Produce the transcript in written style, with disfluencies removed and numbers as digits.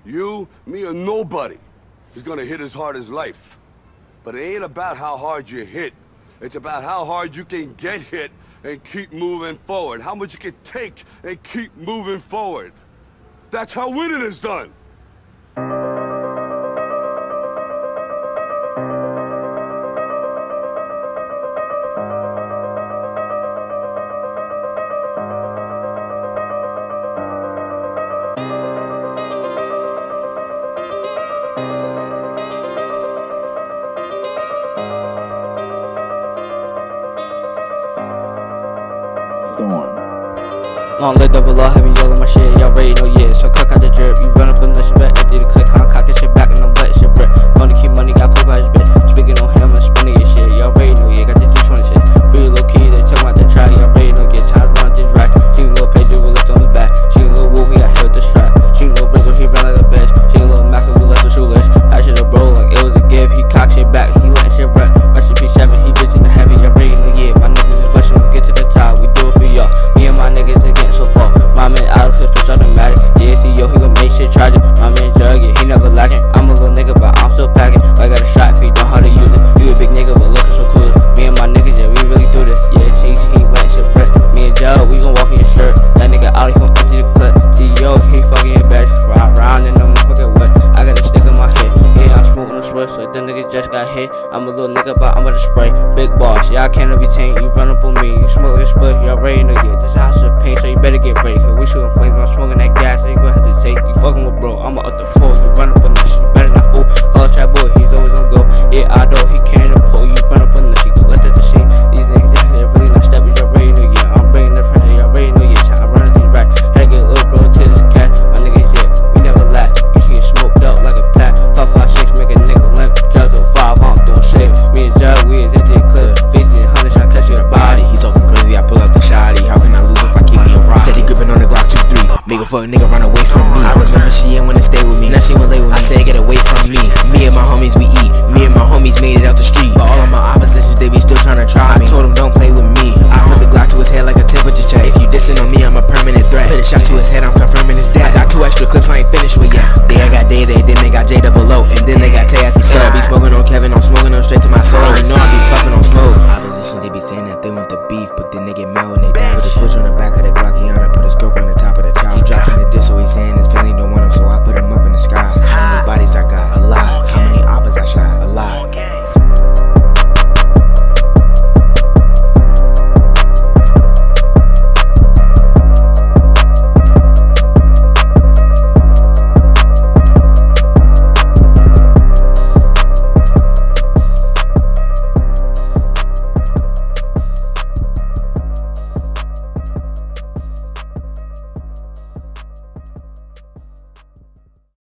You, me, or nobody is gonna hit as hard as life. But it ain't about how hard you hit. It's about how hard you can get hit and keep moving forward. How much you can take and keep moving forward. That's how winning is done. Storm. Long leg double law, heavy yellow my shit, y'all already know, yeah. So cock out the drip, you run up on the shit back, empty the clip, cock your shit back, and I'm letting shit rip. Gonna keep money, got play by his bitch. Speaking on him, I'm spinning your shit, y'all already know, yeah. Got this 220 shit. Free low key, they check out the track, y'all already know, get time to run this rack. She a little pager, we left on his back. She a little wolf, we got hit with the strap. She a little wrinkle, he ran like a bitch. She a little macker, we left the shoeless. I should've bro like it was a gift, he cock shit back, he letting shit rip. Rest in peace, 7, he bitchin' the heavy, y'all already know, yeah. My niggas is blessed, we get to the top, we do it for y'all. Me and my niggas are getting so far. My man out of his bitch automatic. Yeah, see, yo, he gon' make shit tragic. My man Jug, yeah, he never lacking. I'm a little nigga, but I'm still packing. I got a shot if you know how to use it. You a big nigga, but looking so cool. Me and my niggas, yeah, we really do this. Yeah, cheeks, he let shit rip. Me and Jug, we gon' walk in your shirt. That nigga out, he gon' empty the clip. See, yo, he fucking your bitch. Ride around in the motherfucking whip. I got a stick in my head. Yeah, I'm smoking a Swift, so them niggas just got hit. I'm a little nigga, but I'm about to spray. Big boss, yeah, I cannot be tamed. You run up on me, you smoke like a split. You already know, yeah, this house is pain, so you better get ready. Cause we shooting flames, I'm smoking that gas, so you gon' have to take. You fucking with bro, I'm up the pole. You run up on this, you better not fool. Call a trap boy, he's always on go. Yeah, I know he can't pull. You run up on this, you can let that shit. These niggas, they're really not stepping, you already know, yeah. I'm bringing the pressure, you already know, yeah. I'm running these racks, had to get a little bro to this cat. My niggas, yeah, we never lack. You can get smoked up like a pack. 556, make a nigga limp. Jug to 5, I'm doing shit. Me and Jug, we is empty clip. 50 and 100 shots, catch you the body. He talking crazy, I pull out the shotty. How can I lose if I keep being rocked? Steady gripping on the Glock 2-3. Make a fuck nigga run away from me. I remember she ain't wanna stay with me. Now she won't lay with me. I said get away from me. Me and my homies we eat. Me and my homies made it out the street. But all of my oppositions they be still trying to try me. I told him don't play with me. I put the Glock to his head like a temperature check. If you dissing on me, I'm a permanent threat. Put a shot to his head, I'm confirming his death. I got 2 extra clips I ain't finished with yet. I got Day, then they got J double O, and then they got Tay as he said. I be smoking on Kevin, I'm smoking on straight to my soul. You know I be puffing on smoke. Opposition they be saying that they want the